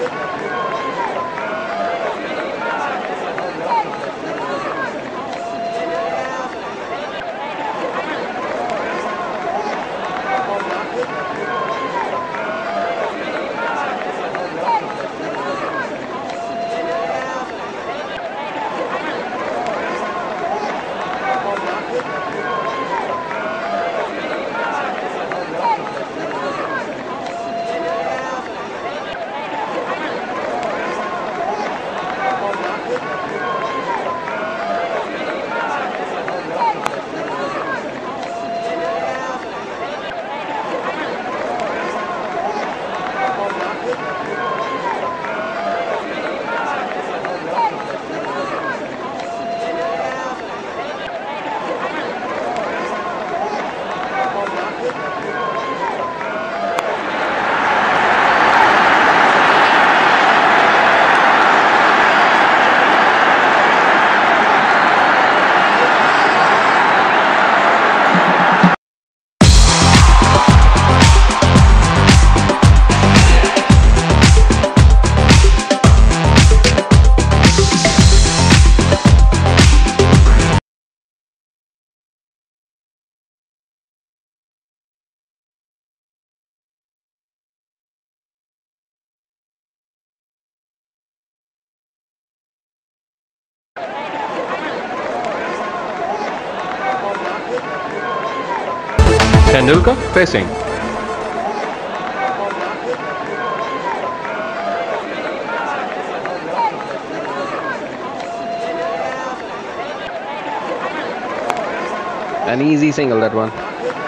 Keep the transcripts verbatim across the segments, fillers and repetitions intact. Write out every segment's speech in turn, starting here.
Tendulkar facing. An easy single, that one.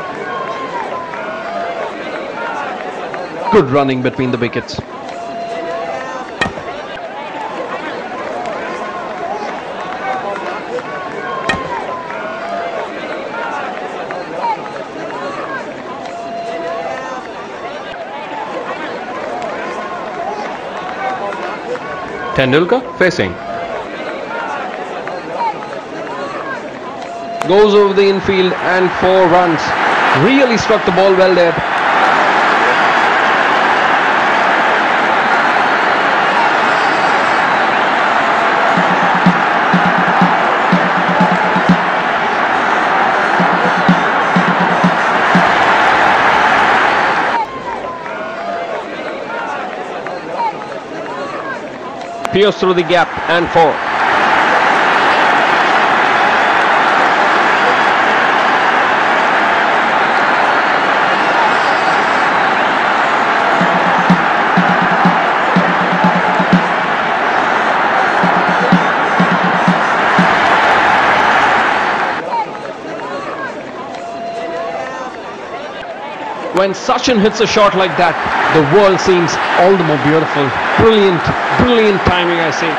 Good running between the wickets. Tendulkar facing. Goes over the infield and four runs. Really struck the ball well there. Pierce through the gap and four. When Sachin hits a shot like that, the world seems all the more beautiful. Brilliant, brilliant timing, I say.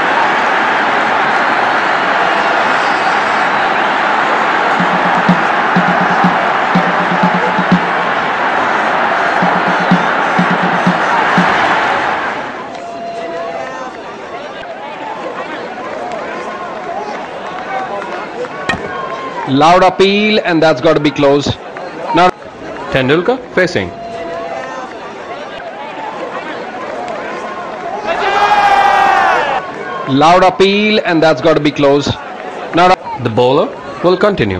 Loud appeal, and that's got to be close. Now Tendulkar facing. Loud appeal, and that's got to be close. Now the bowler will continue.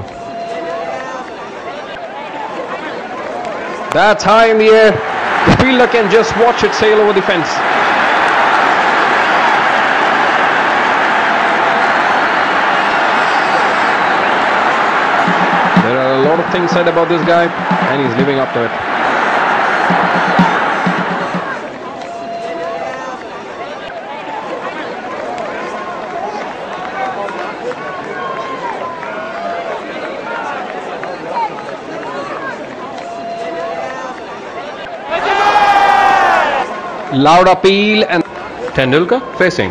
That's high in the air. The fielder can just watch it sail over the fence. There are a lot of things said about this guy, and he's living up to it. Loud appeal, and Tendulkar facing.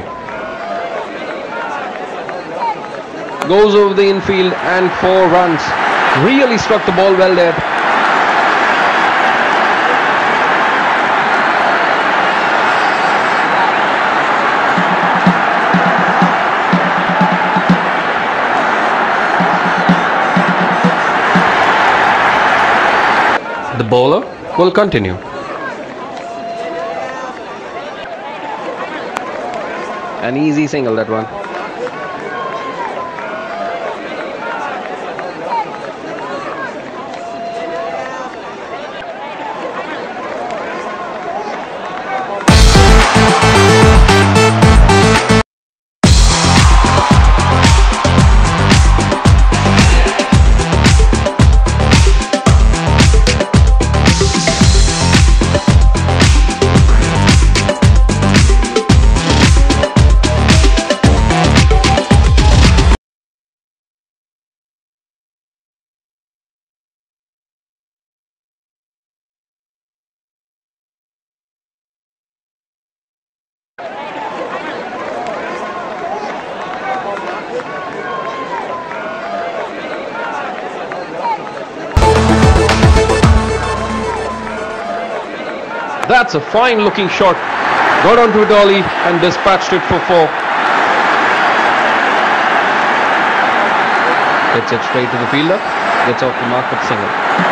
Goes over the infield and four runs. Really struck the ball well there. The bowler will continue. An easy single, that one. That's a fine looking shot. Got onto it early and dispatched it for four. Hits it straight to the fielder. Gets off the mark with single.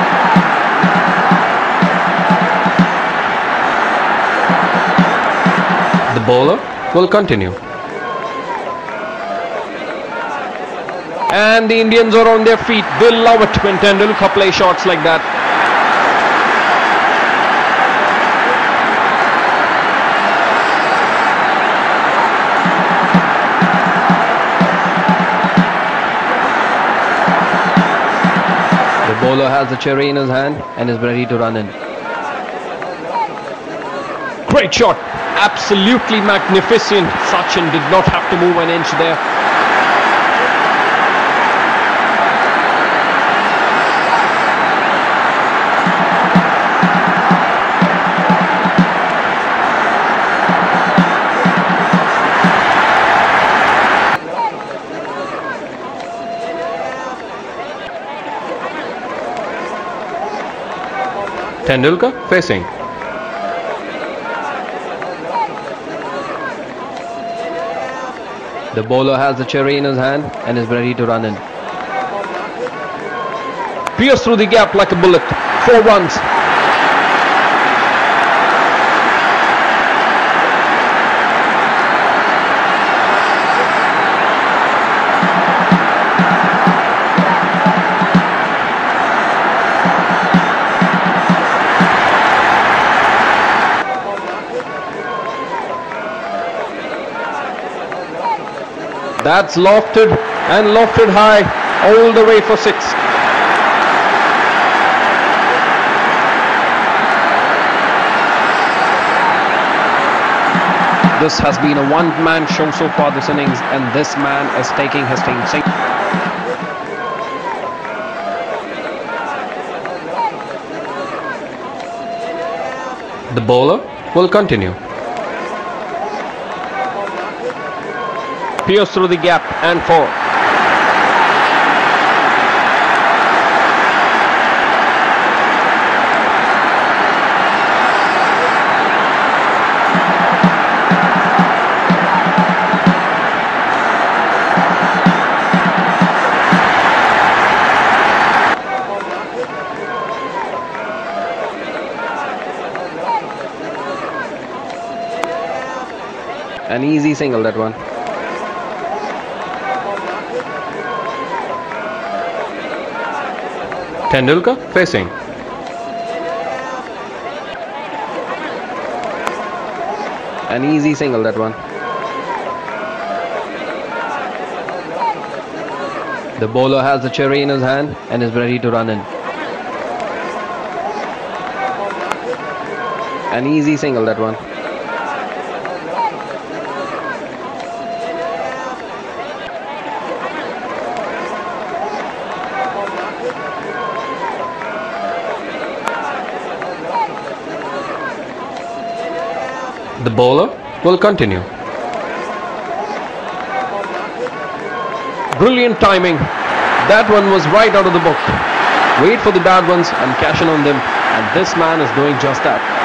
The bowler will continue. And the Indians are on their feet. They love it when Tendulkar plays shots like that. The bowler has the cherry in his hand and is ready to run in. Great shot. Absolutely magnificent. Sachin did not have to move an inch there. Tendulkar facing. The bowler has the cherry in his hand and is ready to run in. Pierced through the gap like a bullet. Four runs. That's lofted and lofted high all the way for six. This has been a one-man show so far this innings, and this man is taking his team safe. The bowler will continue. Pierce through the gap and four. An easy single, that one. Tendulkar facing. An easy single, that one. The bowler has the cherry in his hand and is ready to run in. An easy single, that one. The bowler will continue. Brilliant timing. That one was right out of the book. Wait for the bad ones and cash in on them. And this man is doing just that.